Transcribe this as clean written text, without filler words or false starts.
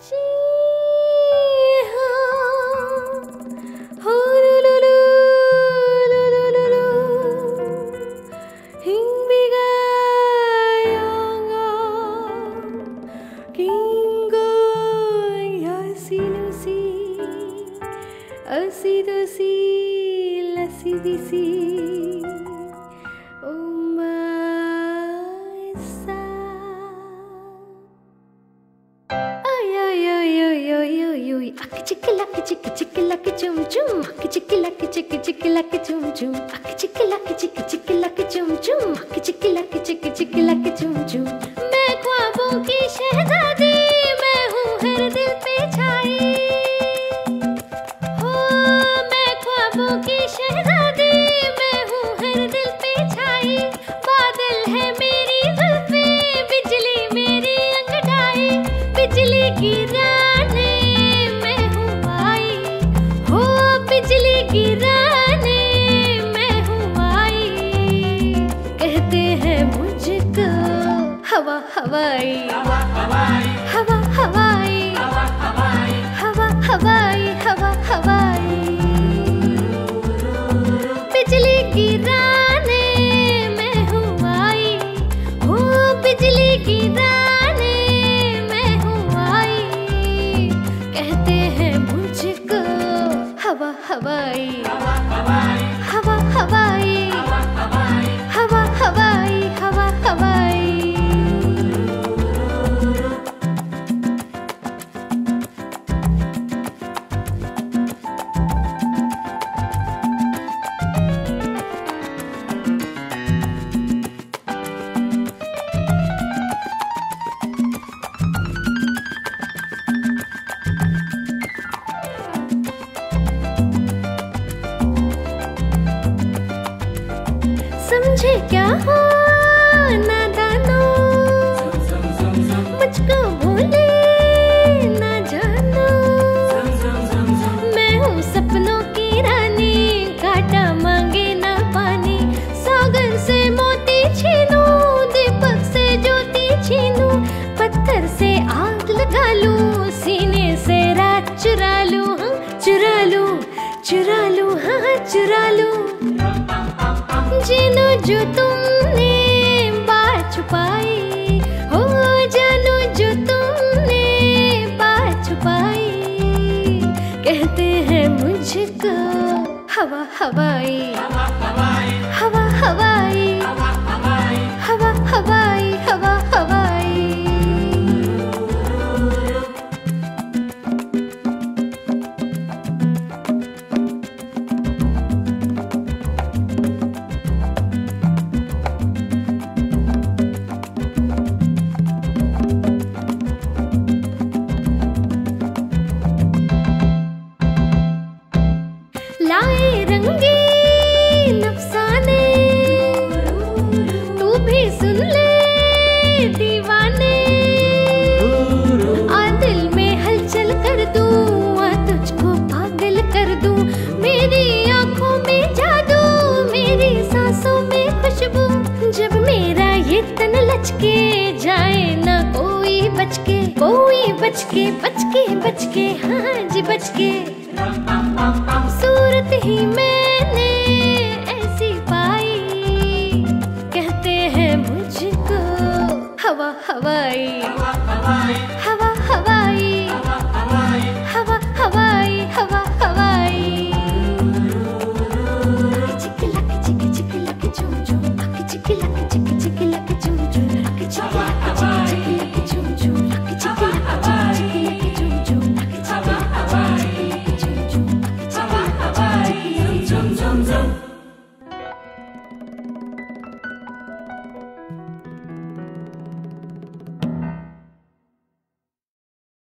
जी हाँ, हो लुलुलु, लुलुलुलु, hinbiga yanga, kingo yasinusi, asidosi, lasibisi, umaisa. Chicky lucky chum chum, chicky lucky chum chum, chicky lucky chum chum, chicky lucky chum chum. मैं ख्वाबों की शहजादी, मैं हूँ हर दिल पे छाई। हो मैं ख्वाबों की शहजादी, मैं हूँ हर दिल पे छाई। बादल है मेरी जुल्फे, बिजली मेरी अंगड़ाई, बिजली गिराने मैं हूँ आई। हो बिजली गिराने मैं हूँ आई। कहते हैं मुझको हवा हवाई, हवा हवाई, हवा हवाई, हवा हवाई, हवा हवाई, हवा हवाई। बिजली गिराने मैं हूँ आई। हो बिजली गिराने मैं हूँ आई। कहते हैं मुझको हवा हवाई, हवा हवाई, हवा हवाई, हवा हवाई, हवा हवाई, हवा हवाई। समझे क्या हो नादानो, मुझको भूले ना जानो। मैं हूँ सपनों की रानी, कांटा मांगे ना पानी। सागर से मोती छीनूं, दीपक से ज्योति छीनूं, पत्थर से आग लगा लूं, सीने से रात चुरा लूं। हाँ चुरा लूं, चुरा लूं, हाँ चुरा लूं। जीनो जो तुमने बात छुपाई, हो जानो जो तुमने बात छुपाई। कहते हैं मुझको हवा हवाई, हवा हवाई, हवा हवाई, हवा हवाई, हवा हवाई, हवा हवाई। लाए रंगीन अफसाने, तू भी सुन ले दीवाने। आ दिल में हलचल कर दूं, आ तुझको पागल कर दूं। मेरी आंखों में जादू, मेरी सांसों में खुशबू। जब मेरा ये तन लचके जाए ना कोई बच के, कोई बच के, बच के, बच के, हाँ जी बच के। सूरत ही मैंने ऐसी पाई। कहते हैं मुझको हवा हवाई, हवा हवाई,